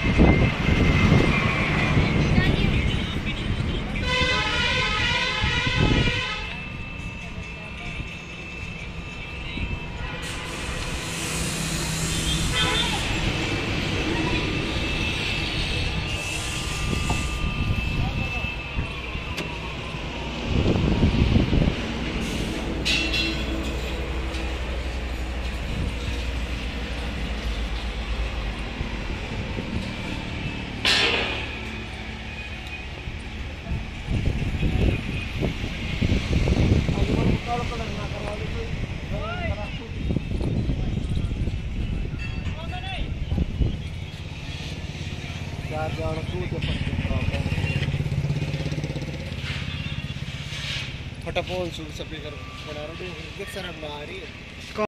फटाफट सुबह सफेद कर बना रहा हूँ, देख सर अब आ रही है।